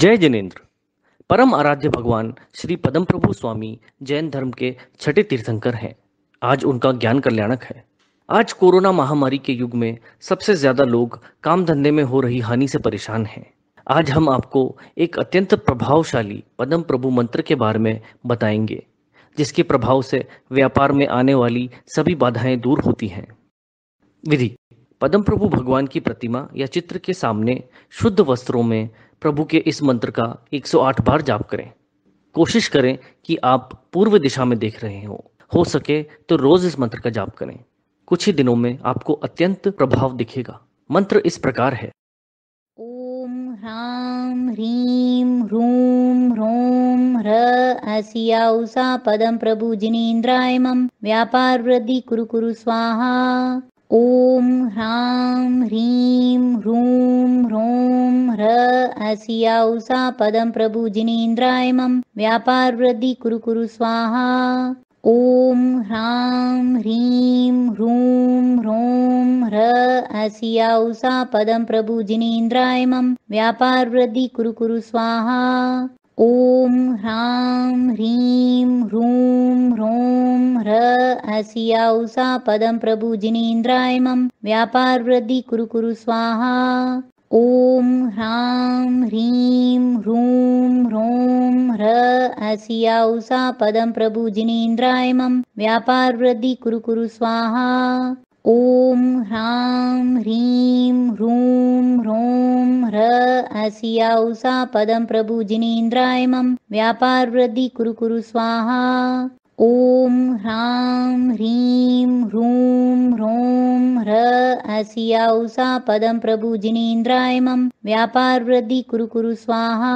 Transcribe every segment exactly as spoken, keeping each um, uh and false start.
जय जिनेन्द्र। परम आराध्य भगवान श्री पद्मप्रभु स्वामी जैन धर्म के छठे तीर्थंकर हैं। आज उनका ज्ञान कल्याणक है। आज कोरोना महामारी के युग में सबसे ज्यादा लोग काम धंधे में हो रही हानि से परेशान हैं। आज हम आपको एक अत्यंत प्रभावशाली पद्मप्रभु मंत्र के बारे में बताएंगे, जिसके प्रभाव से व्यापार में आने वाली सभी बाधाएं दूर होती हैं। विधि: पद्मप्रभु भगवान की प्रतिमा या चित्र के सामने शुद्ध वस्त्रों में प्रभु के इस मंत्र का एक सौ आठ बार जाप करें। कोशिश करें कि आप पूर्व दिशा में देख रहे हो हो सके तो रोज इस मंत्र का जाप करें। कुछ ही दिनों में आपको अत्यंत प्रभाव दिखेगा। मंत्र इस प्रकार है: ओम ह्रां ह्रीं ह्रूं ह्रौं ह्र अस्या उषा पद्मप्रभु जिनेन्द्राय मम व्यापार वृद्धि कुरु कुरु स्वाहा। ओम ह्रां ह्रीं ह्रूं ह्रौं ह्र अस्या उषा पद्मप्रभु जिनेन्द्राय मम व्यापार वृद्धि कुरु कुरु स्वाहा। ओम ह्रां ह्रीं ह्रूं ह्रौं ह्र अस्या उषा पद्मप्रभु जिनेन्द्राय मम व्यापार वृद्धि कुरु कुरु स्वाहा। ओम ह्रां ह्रीं ह्रूं ह्रौं ह्र अस्या उषा पद्मप्रभु जिनेन्द्राय मम व्यापार वृद्धि कुरु कुरु स्वाहा। ओम ह्रां ह्रीं ह्रूं ह्रौं ह्र अस्या उषा पद्मप्रभु जिनेन्द्राय मम व्यापार वृद्धि कुरु कुरु स्वाहा। ओम ह्रां ह्रीं ह्रूं ह्रौं ह्र अस्या उषा पद्मप्रभु जिनेन्द्राय मम व्यापार वृद्धि कुरु कुरु स्वाहा। ओम ह्रां ह्रीं ह्रूं ह्रौं ह्र अस्या उषा पद्मप्रभु जिनेन्द्राय मम व्यापार वृद्धि कुरु कुरु स्वाहा।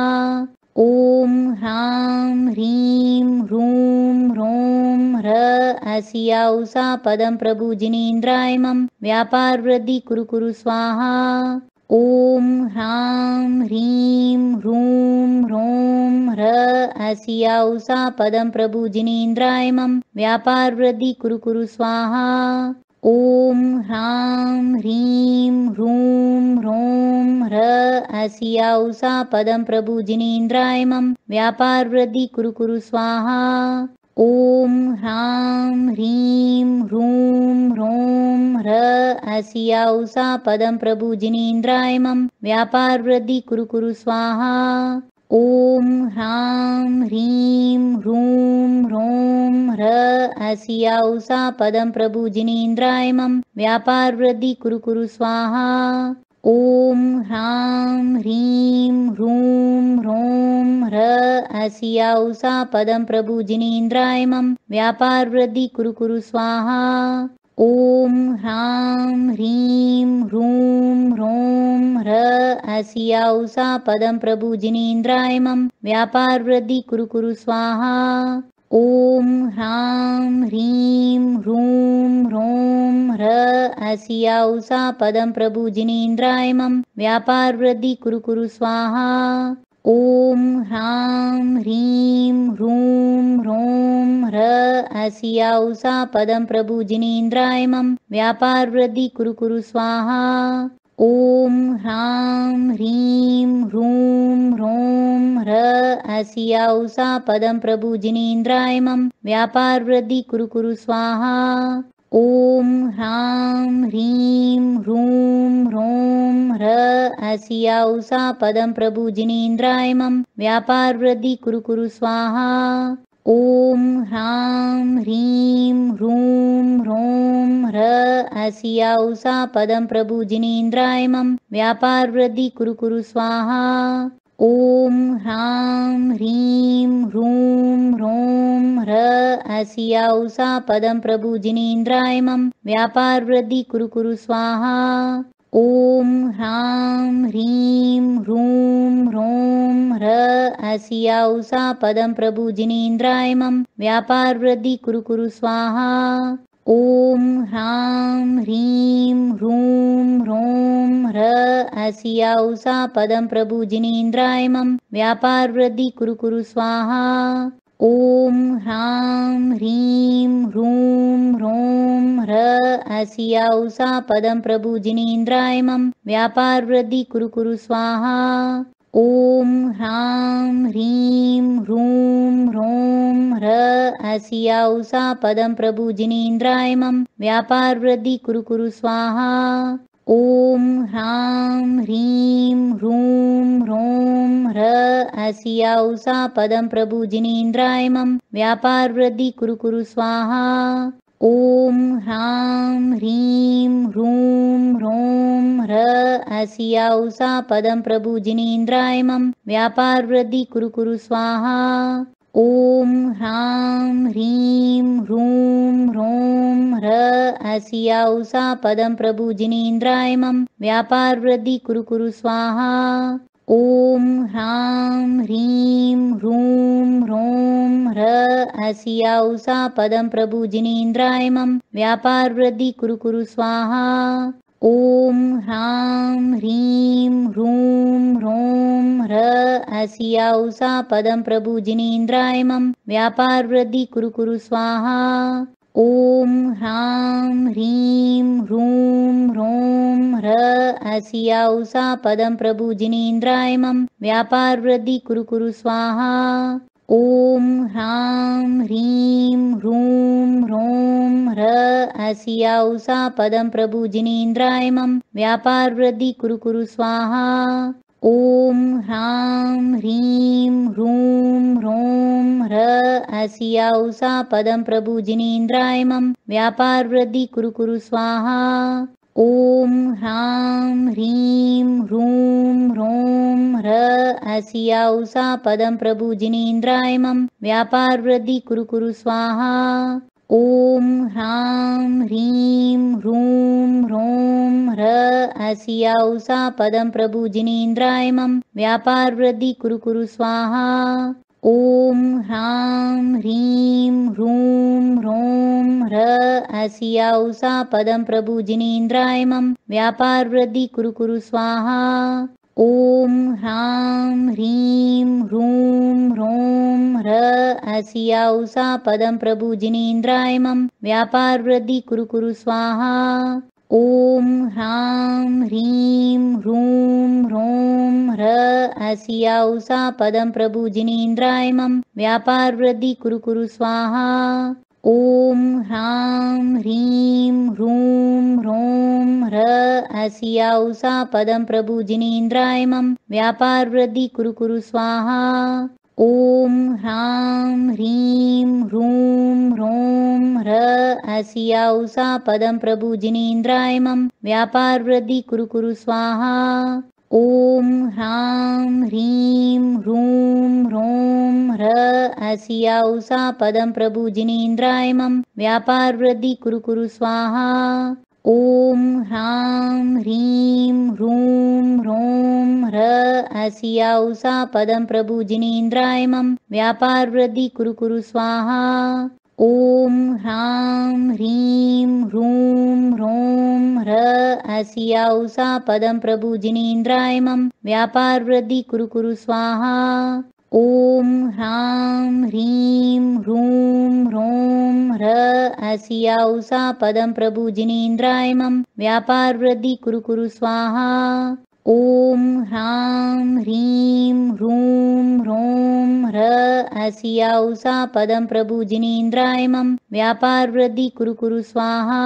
ओम ह्रां ह्रीं ह्रूं ह्रौं ह्र अस्या उषा पद्मप्रभु जिनेन्द्राय मम व्यापार वृद्धि कुरु कुरु स्वाहा। ओम ह्रां ह्रीं ह्रूं ह्रौं ह्र अस्या उषा पद्मप्रभु जिनेन्द्राय मम व्यापार वृद्धि कुरु कुरु स्वाहा। ओम ह्रां ह्रीं ह्रूं ह्रौं ह्र अस्या उषा पद्मप्रभु जिनेन्द्राय मम व्यापार वृद्धि कुरु कुरु स्वाहा। ओम ह्रां ह्रीं ह्रूं ह्रौं ह्र अस्या उषा पद्मप्रभु जिनेन्द्राय मम व्यापार वृद्धि कुरु कुरु स्वाहा। ओम ह्रां ह्रीं ह्रूं ह्रौं ह्र अस्या उषा पद्मप्रभु जिनेन्द्राय मम व्यापार वृद्धि कुरु कुरु स्वाहा। ओम ह्रां ह्रीं ह्रूं ह्रौं ह्र अस्या उषा पद्मप्रभु जिनेन्द्राय मम व्यापार वृद्धि कुरु कुरु स्वाहा। ओम ह्रां ह्रीं ह्रूं ह्रौं ह्र अस्या उषा पद्मप्रभु जिनेन्द्राय मम व्यापार वृद्धि कुरु कुरु स्वाहा। ओम ह्रां ह्रीं ह्रूं ह्रौं ह्र अस्या उषा पद्मप्रभु जिनेन्द्राय मम व्यापार वृद्धि कुरु कुरु स्वाहा। ओम ह्रां ह्रीं ह्रूं ह्रौं ह्र अस्या उषा पद्मप्रभु जिनेन्द्राय मम व्यापार वृद्धि कुरु कुरु स्वाहा। ओम ह्रां ह्रीं ह्रूं ह्रौं ह्र अस्या उषा पद्मप्रभु जिनेन्द्राय मम व्यापार वृद्धि कुरु कुरु स्वाहा। ओम ह्रां ह्रीं ह्रूं ह्रौं ह्र अस्या उषा पद्मप्रभु जिनेन्द्राय मम व्यापार वृद्धि कुरु कुरु स्वाहा। ओम ह्रां ह्रीं ह्रूं ह्रौं ह्र अस्या उषा पद्मप्रभु जिनेन्द्राय मम व्यापार वृद्धि कुरु कुरु स्वाहा। ओम ह्रां ह्रीं ह्रूं ह्रौं ह्र अस्या उषा पद्मप्रभु जिनेन्द्राय मम व्यापार वृद्धि कुरु कुरु स्वाहा। ओम ह्रां ह्रीं ह्रूं ह्रौं ह्र अस्या उषा पद्मप्रभु जिनेन्द्राय मम व्यापार वृद्धि कुरु कुरु स्वाहा। ओम ह्रां ह्रीं ह्रूं ह्रौं ह्र अस्या उषा पद्मप्रभु जिनेन्द्राय मम व्यापार वृद्धि कुरु कुरु स्वाहा। ओम ह्रां ह्रीं ह्रूं ह्रौं ह्र अस्या उषा पद्मप्रभु जिनेन्द्राय मम व्यापार वृद्धि कुरु कुरु स्वाहा। ओम ह्रां असिया उषा पदं प्रभु जिनेन्द्रायमं व्यापार वृद्धि कुरु कुरु स्वाहा। ॐ ह्रां ह्रीं ह्रूं ह्रौं ह्रः असिया उषा पदं प्रभु जिनेन्द्रायमं व्यापार वृद्धि कुरु कुरु स्वाहा। ॐ ह्रां ह्रीं ह्रूं ह्रौं ह्रः असिया उषा पदं प्रभु जिनेन्द्रायमं व्यापार वृद्धि कुरु कुरु स्वाहा। ॐ ह्रां ह्रीं ह्रूं ह्रौं ह्रः असिया उषा पदं प्रभु जिनेन्द्रायमं व्यापार वृद्धि कुरु कुरु स्वाहा। ॐ ह्रां ह्रीं ह्रूं ह्रौं ह्रः असिया उषा पदं प्रभु जिनेन्द्रायमं व्यापार वृद्धि कुरु कुरु स्वाहा। ॐ ह्रां ह्रीं ह्रूं ह्रौं ह्रः असिया उषा पदं प्रभु जिनेन्द्रायमं व्यापार वृद्धि कुरु कुरु स्वाहा। ॐ ह्रां ह्रीं ह्रूं ह्रौं ह्रः असिया उषा पदं प्रभु जिनेन्द्रायमं व्यापार वृद्धि कुरु कुरु स्वाहा। ॐ ह्रां ह्रीं ह्रूं ह्रौं ह्रः असिया उषा पदं प्रभु जिनेन्द्रायमं व्यापार वृद्धि कुरु कुरु स्वाहा। ॐ ह्रां ह्रीं ह्रूं ह्रौं ह्रः असिया उषा पदं प्रभु जिनेन्द्रायमं व्यापार वृद्धि कुरु कुरु स्वाहा। ॐ ह्रां ह्रीं ह्रूं ह्रौं ह्रः असिया उषा पदं प्रभु जिनेन्द्रायमं व्यापार वृद्धि कुरु कुरु स्वाहा। ॐ ह्रां ह्रीं ह्रूं ह्रौं ह्रः असिया उषा पदं प्रभु जिनेन्द्रायमं व्यापार वृद्धि कुरु कुरु स्वाहा। ॐ ह्रां ह्रीं ह्रूं ह्रौं ह्रः असिया उषा पदं प्रभु जिनेन्द्रायमं व्यापार वृद्धि कुरु कुरु स्वाहा। ॐ ह्रां ह्रीं ह्रूं ह्रौं ह्रः असिया उषा पदं प्रभु जिनेन्द्रायमं व्यापार वृद्धि कुरु कुरु स्वाहा। ॐ ह्रां ह्रीं ह्रूं ह्रौं ह्रः असिया उषा पदं प्रभु जिनेन्द्रायमं व्यापार वृद्धि कुरु कुरु स्वाहा। ॐ ह्रां ह्रीं ह्रूं ह्रौं ह्रः असिया उषा पदं प्रभु जिनेन्द्रायमं व्यापार वृद्धि कुरु कुरु स्वाहा। ॐ ह्रां ह्रीं ह्रूं ह्रौं ह्रः असिया उषा पदं प्रभु जिनेन्द्रायमं व्यापार वृद्धि कुरु कुरु स्वाहा। ॐ ह्रां ह्रीं ह्रूं ह्रौं ह्रः असिया उषा पदं प्रभु जिनेन्द्रायमं व्यापार वृद्धि कुरु कुरु स्वाहा। ॐ ह्रां ह्रीं ह्रूं ह्रौं ह्रः असिया उषा पदं प्रभु जिनेन्द्रायमं व्यापार वृद्धि कुरु कुरु स्वाहा। ॐ ह्रां ह्रीं ह्रूं ह्रौं ह्रः असिया उषा पदं प्रभु जिनेन्द्रायमं व्यापार वृद्धि कुरु कुरु स्वाहा। ॐ ह्रां ह्रीं ह्रूं ह्रौं ह्रः असिया उषा पदं प्रभु जिनेन्द्रायमं व्यापार वृद्धि कुरु कुरु स्वाहा। ॐ ह्रां ह्रीं ह्रूं ह्रौं ह्रः असिया उषा पदं प्रभु जिनेन्द्रायमं व्यापार वृद्धि कुरु कुरु स्वाहा।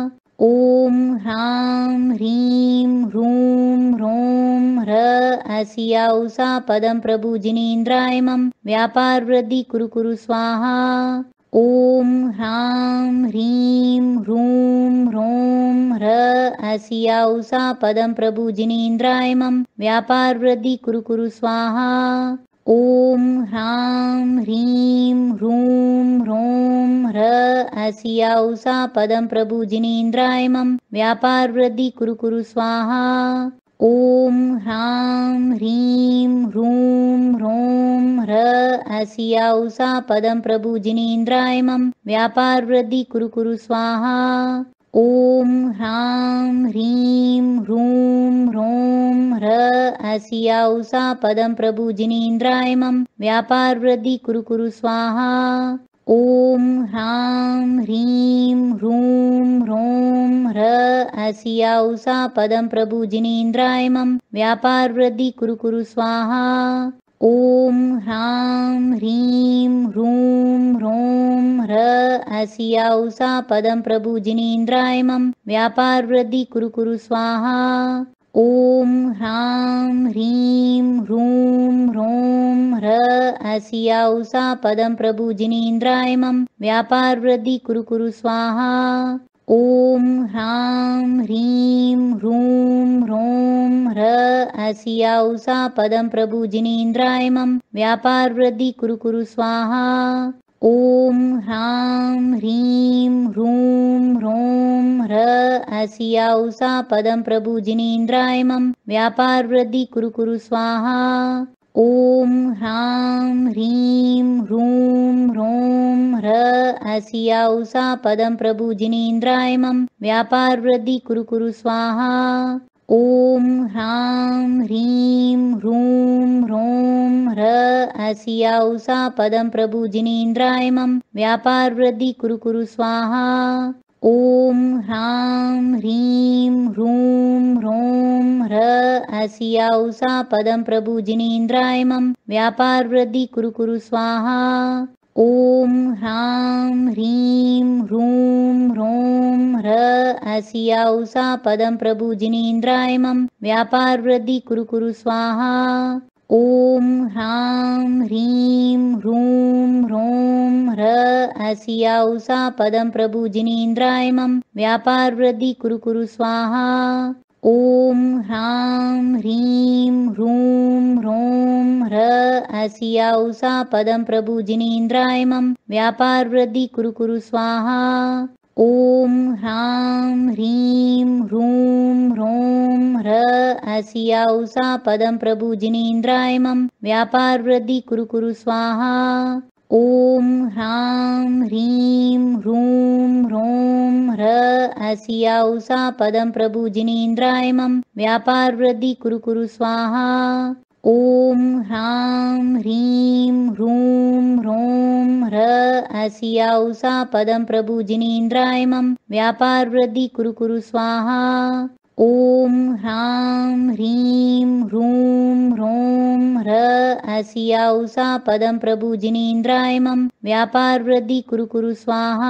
ॐ ह्रां ह्रीं ह्रूं ह्रौं ह्रः असिया उषा पदं प्रभु जिनेन्द्रायमं व्यापार वृद्धि कुरु कुरु स्वाहा। ॐ ह्रां ह्रीं ह्रूं ह्रौं ह्रः असिया उषा पदं प्रभु जिनेन्द्रायमं व्यापार वृद्धि कुरु कुरु स्वाहा। ॐ ह्रां ह्रीं ह्रूं ह्रौं ह्रः असिया उषा पदं प्रभु जिनेन्द्रायमं व्यापार वृद्धि कुरु कुरु स्वाहा। ॐ ह्रां ह्रीं ह्रूं ह्रौं ह्रः असिया उषा पदं प्रभु जिनेन्द्रायमं व्यापार वृद्धि कुरु कुरु स्वाहा। ॐ ह्रां ह्रीं ह्रूं ह्रौं ह्रः असिया उषा पदं प्रभु जिनेन्द्रायमं व्यापार वृद्धि कुरु कुरु स्वाहा। ॐ ह्रां ह्रीं ह्रूं ह्रौं ह्रः असिया उषा पदं प्रभु जिनेन्द्रायमं व्यापार वृद्धि कुरु कुरु स्वाहा। ॐ ह्रां ह्रीं ह्रूं ह्रौं असिया उषा पदं प्रभु जिनेन्द्राय मम व्यापार वृद्धि कुरु कुरु स्वाहा। ॐ ह्रां ह्रीं ह्रूं ह्रौं ह्रः असिया उषा पदं प्रभु जिनेन्द्राय मम व्यापार वृद्धि कुरु कुरु स्वाहा। ॐ ह्रां ह्रीं ह्रूं ह्रौं ह्रः असिया उषा पदं प्रभु जिनेन्द्राय मम व्यापार वृद्धि कुरु कुरु स्वाहा। ॐ ह्रां ह्रीं ह्रूं ह्रौं ह्रः असिया उषा पदं प्रभु जिनेन्द्राय मम व्यापार वृद्धि कुरु कुरु स्वाहा। ॐ ह्रां ह्रीं ह्रूं ह्रौं ह्रः असिया उषा पदं प्रभु जिनेन्द्राय मम व्यापार वृद्धि कुरु कुरु स्वाहा। ॐ ह्रां ह्रीं ह्रूं ह्रौं ह्रः असिया उषा पदं प्रभु जिनेन्द्राय मम व्यापार वृद्धि कुरु कुरु स्वाहा। ॐ ह्रां ह्रीं ह्रूं ह्रौं ह्रः असिया उषा पदं प्रभु जिनेन्द्राय मम व्यापार वृद्धि कुरु कुरु स्वाहा। ॐ ह्रां ह्रीं ह्रूं ह्रौं ह्रः असिया उषा पदं प्रभु जिनेन्द्राय मम व्यापार वृद्धि कुरु कुरु स्वाहा। ॐ ह्रां ह्रीं ह्रूं ह्रौं ह्रः असिया उषा पदं प्रभु जिनेन्द्राय मम व्यापार वृद्धि कुरु कुरु स्वाहा। ॐ ह्रां ह्रीं ह्रूं ह्रौं ह्रः असिया उषा पदं प्रभु जिनेन्द्राय मम व्यापार वृद्धि कुरु कुरु स्वाहा। ॐ ह्रां ह्रीं ह्रूं ह्रौं ह्रः असिया उषा पदं प्रभु जिनेन्द्राय मम व्यापार वृद्धि कुरु कुरु स्वाहा। ॐ ह्रां ह्रीं ह्रूं ह्रौं ह्रः असिया उषा पदं प्रभु जिनेन्द्राय मम व्यापार वृद्धि कुरु कुरु स्वाहा। ॐ ह्रां ह्रीं ह्रूं ह्रौं ह्रः असिया उषा पदं प्रभु जिनेन्द्राय मम व्यापार वृद्धि कुरु कुरु स्वाहा। ॐ ह्रां ह्रीं ह्रूं ह्रौं ह्रः असिया उषा पदं प्रभु जिनेन्द्राय मम व्यापार वृद्धि कुरु कुरु स्वाहा।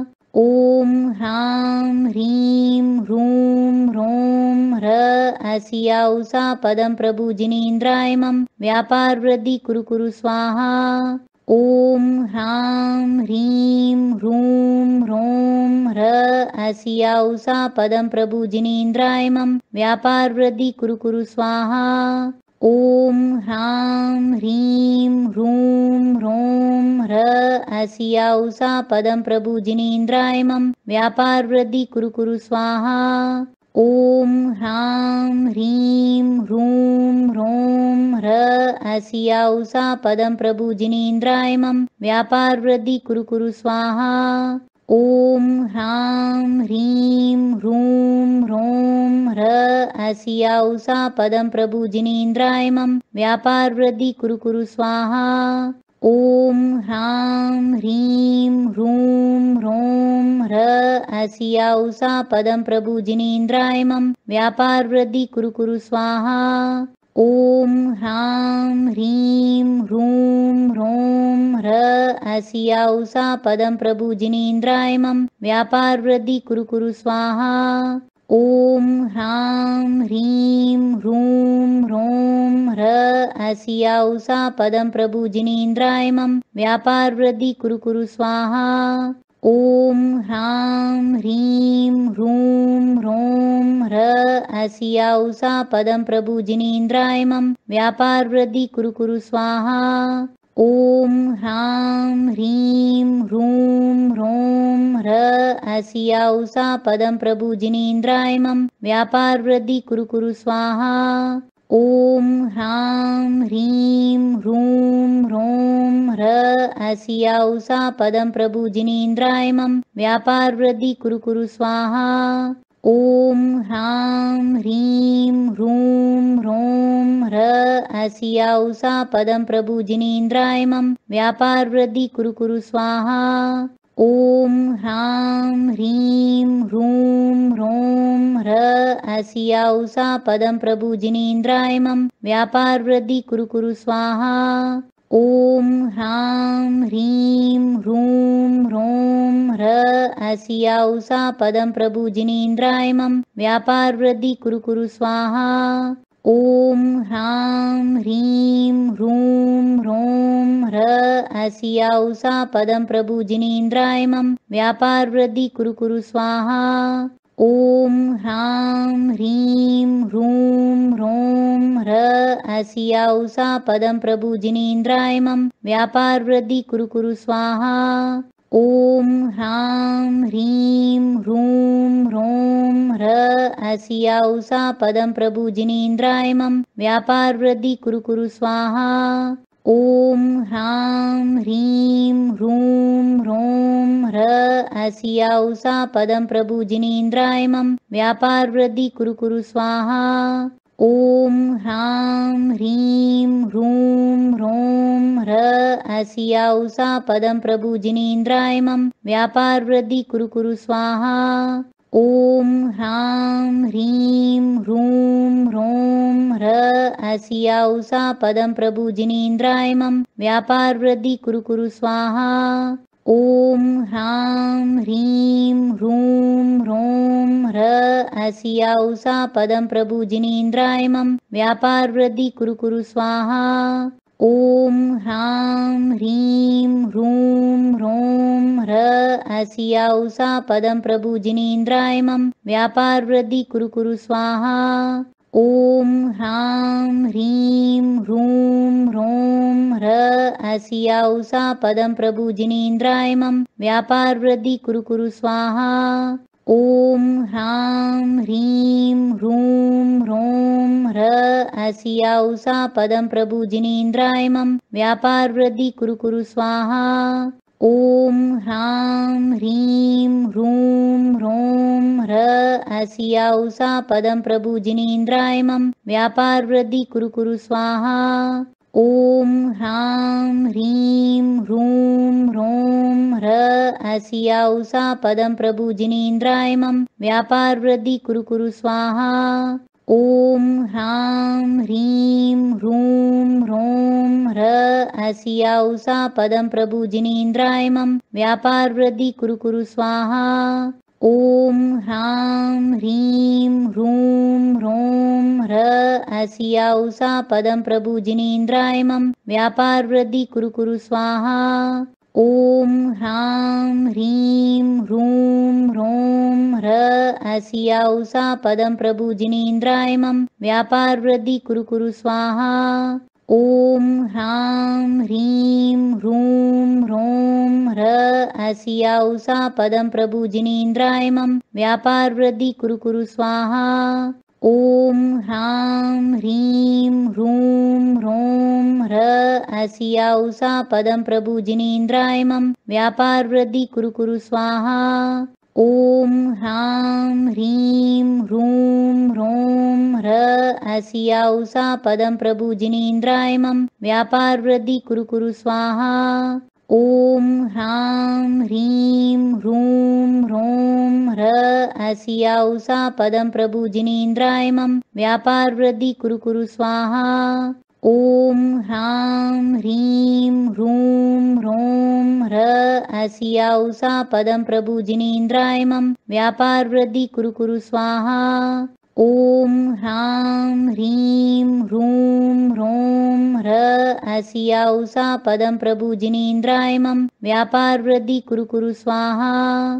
ॐ ह्रां ह्रीं ह्रूं ह्रौं ह्रः असिया उषा पदं प्रभु जिनेन्द्राय मम व्यापार वृद्धि कुरु कुरु स्वाहा। ॐ ह्रां ह्रीं ह्रूं ह्रौं ह्रः असिया उषा पदं प्रभु जिनेन्द्राय मम व्यापार वृद्धि कुरु कुरु स्वाहा। ॐ ह्रां ह्रीं ह्रूं ह्रौं ह्रः असिया उषा पदं प्रभु जिनेन्द्राय मम व्यापार वृद्धि कुरु कुरु स्वाहा। ॐ ह्रां ह्रीं ह्रूं ह्रौं ह्रः असिया उषा पदं प्रभु जिनेन्द्राय मम व्यापार वृद्धि कुरु कुरु स्वाहा। ॐ ह्रां ह्रीं ह्रूं ह्रौं ह्रः असिया उषा पदं प्रभु जिनेन्द्राय मम व्यापार वृद्धि कुरु कुरु स्वाहा। ॐ ह्रां ह्रीं ह्रूं ह्रौं ह्रः असिया उषा पदं प्रभु जिनेन्द्राय मम व्यापार वृद्धि कुरु कुरु स्वाहा। ॐ ह्रां ह्रीं ह्रूं ह्रौं ह्रः असिया उषा पदं प्रभु जिनेन्द्राय मम व्यापार वृद्धि कुरु कुरु स्वाहा। ॐ ह्रां ह्रीं ह्रूं ह्रौं ह्रः असिया उषा पदं प्रभु जिनेन्द्राय मम व्यापार वृद्धि कुरु कुरु स्वाहा। ॐ ह्रां ह्रीं ह्रूं ह्रौं ह्रः असिया उषा पदं प्रभु जिनेन्द्राय मम व्यापार वृद्धि कुरु कुरु स्वाहा। ॐ ह्रां ह्रीं ह्रूं ह्रौं ह्रः असिया उषा पदं प्रभु जिनेन्द्राय मम व्यापार वृद्धि कुरु कुरु स्वाहा। ॐ ह्रां ह्रीं ह्रूं ह्रौं ह्रः असिया उषा पदं प्रभु जिनेन्द्राय मम व्यापार वृद्धि कुरु कुरु स्वाहा। ॐ ह्रां ह्रीं ह्रूं ह्रौं ह्रः असिया उषा पदं प्रभु जिनेन्द्राय मम व्यापार वृद्धि कुरु कुरु स्वाहा। ॐ ह्रां ह्रीं ह्रूं ह्रौं ह्रः असिया उषा पदं प्रभु जिनेन्द्राय मम व्यापार वृद्धि कुरु कुरु स्वाहा। ॐ ह्रां ह्रीं ह्रूं ह्रौं असिया उषा पदं प्रभु जिनेन्द्राय मम व्यापार वृद्धि कुरु कुरु स्वाहा। ओम ह्रां ह्रीं ह्रूं ह्रौं ह्र असिया उषा पदं प्रभु जिनेन्द्राय मम व्यापार वृद्धि कुरु कुरु स्वाहा। ओम ह्रां ह्रीं ह्रूं ह्रौं ह्र असिया उषा पदं प्रभु जिनेन्द्राय मम व्यापार वृद्धि कुरु कुरु स्वाहा। ओम ह्रां ह्रीं ह्रूं ह्रौं ह्र असिया उषा पदं प्रभु जिनेन्द्राय मम व्यापार वृद्धि कुरु कुरु स्वाहा। ओम ह्रां ह्रीं ह्रूं ह्रौं ह्र असिया उषा पदं प्रभु जिनेन्द्राय मम व्यापार वृद्धि कुरु कुरु स्वाहा। ओम ह्रां ह्रीं ह्रूं ह्रौं ह्र असिया उषा पदं प्रभु जिनेन्द्राय मम व्यापार वृद्धि कुरु कुरु स्वाहा। ओम ह्रां ह्रीं ह्रूं ह्रौं ह्र असिया उषा पदं प्रभु जिनेन्द्राय मम व्यापार वृद्धि कुरु कुरु स्वाहा। ओम ह्रां ह्रीं ह्रूं ह्रौं ह्र असिया उषा पदं प्रभु जिनेन्द्राय मम व्यापार वृद्धि कुरु कुरु स्वाहा। ओम ह्रां ह्रीं ह्रूं ह्रौं ह्र असिया उषा पदं प्रभु जिनेन्द्राय मम व्यापार वृद्धि कुरु कुरु स्वाहा। ओम ह्रां ह्रीं ह्रूं ह्रौं ह्र असिया उषा पदं प्रभु जिनेन्द्राय मम व्यापार वृद्धि कुरु कुरु स्वाहा। ओम ह्रां ह्रीं ह्रूं ह्रौं ह्र असिया उषा पदं प्रभु जिनेन्द्राय मम व्यापार वृद्धि कुरु कुरु स्वाहा। ओम ह्रां ह्रीं ह्रूं ह्रौं ह्र असिया उषा पदं प्रभु जिनेन्द्राय मम व्यापार वृद्धि कुरु कुरु स्वाहा। ओम ह्रां ह्रीं ह्रूं ह्रौं ह्र असिया उषा पदं प्रभु जिनेन्द्राय मम व्यापार वृद्धि कुरु कुरु स्वाहा। ओम ह्रां ह्रीं ह्रूं ह्रौं ह्र असिया उषा पदं प्रभु जिनेन्द्राय मम व्यापार वृद्धि कुरु कुरु स्वाहा। ओम ह्रां ह्रीं ह्रूं ह्रौं ह्र असिया उषा पदं प्रभु जिनेन्द्राय मम व्यापार वृद्धि कुरु कुरु स्वाहा। ओम ह्रां ह्रीं ह्रूं ह्रौं ह्र असिया उषा पदं प्रभु जिनेन्द्राय मम व्यापार वृद्धि कुरु कुरु स्वाहा। ओम ह्रां ह्रीं ह्रूं ह्रौं ह्र असिया उषा पदं प्रभु जिनेन्द्राय मम व्यापार वृद्धि कुरु कुरु स्वाहा। ओम ह्रां ह्रीं ह्रूं ह्रौं ह्र असिया उषा पदं प्रभु जिनेन्द्राय मम व्यापार वृद्धि कुरु कुरु स्वाहा। ओम ह्रां ह्रीं ह्रूं ह्रौं ह्र असिया उषा पदं प्रभु जिनेन्द्राय मम व्यापार वृद्धि कुरु कुरु स्वाहा। ओम ह्रां ह्रीं ह्रूं ह्रौं ह्र असिया उषा पदं प्रभु जिनेन्द्राय मम व्यापार वृद्धि कुरु कुरु स्वाहा। ओम ह्रां ह्रीं ह्रूं ह्रौं ह्र असिया उषा पदं प्रभु जिनेन्द्राय मम व्यापार वृद्धि कुरु कुरु स्वाहा। ओम ह्रां ह्रीं ह्रूं ह्रौं ह्र असिया उषा पदं प्रभु जिनेन्द्राय मम व्यापार वृद्धि कुरु कुरु स्वाहा।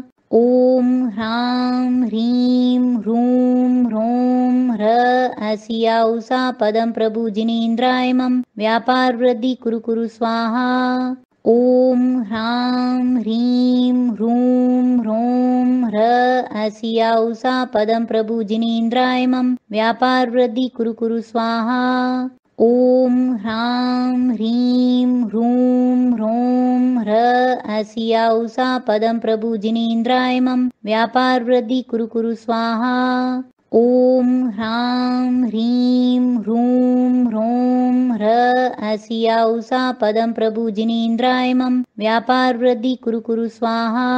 ओम ह्रां ह्रीं ह्रूं ह्रौं ह्र असिया उषा पदं प्रभु जिनेन्द्राय मम व्यापार वृद्धि कुरु कुरु स्वाहा। ओम ह्रां ह्रीं ह्रूं ह्रौं ह्र असिया उषा पदं प्रभु जिनेन्द्राय मम व्यापार वृद्धि कुरु कुरु स्वाहा। ओम ह्रां ह्रीं ह्रूं ह्रौं ह्र असिया उषा पदं प्रभु जिनेन्द्राय मम व्यापार वृद्धि कुरु कुरु स्वाहा। ओम ह्रां ह्रीं ह्रूं ह्रौं ह्र असिया उषा पदं प्रभु जिनेन्द्राय मम व्यापार वृद्धि कुरु कुरु स्वाहा।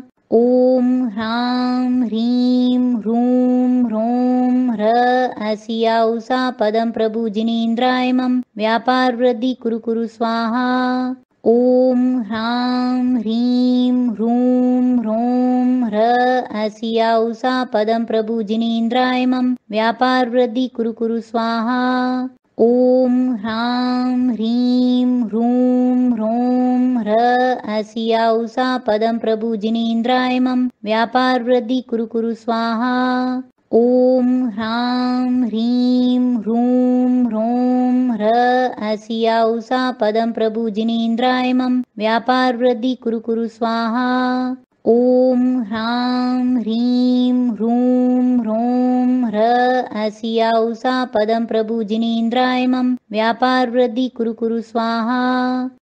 ओम ह्रां ह्रीं ह्रूं ह्रौं ह्र असिया उषा पदं प्रभु जिनेन्द्राय मम व्यापार वृद्धि कुरु कुरु स्वाहा। ॐ ह्रां ह्रीं ह्रूं ह्रौं ह्र ऐसिया उषा पदं प्रभु जिनेन्द्राय मम व्यापार वृद्धि कुरु कुरु स्वाहा। ॐ ह्रां ह्रीं ह्रूं ह्रौं ह्र ऐसिया उषा पदं प्रभु जिनेन्द्राय मम व्यापार वृद्धि कुरु कुरु स्वाहा। ॐ ह्रां ह्रीं ह्रूं ह्रौं ह्र ऐसिया उषा पदं प्रभु जिनेन्द्राय मम व्यापार वृद्धि कुरु कुरु स्वाहा। ॐ ह्रां ह्रीं ह्रूं ह्रौं ह्र ऐसिया उषा पदं प्रभु जिनेन्द्राय मम व्यापार वृद्धि कुरु कुरु स्वाहा।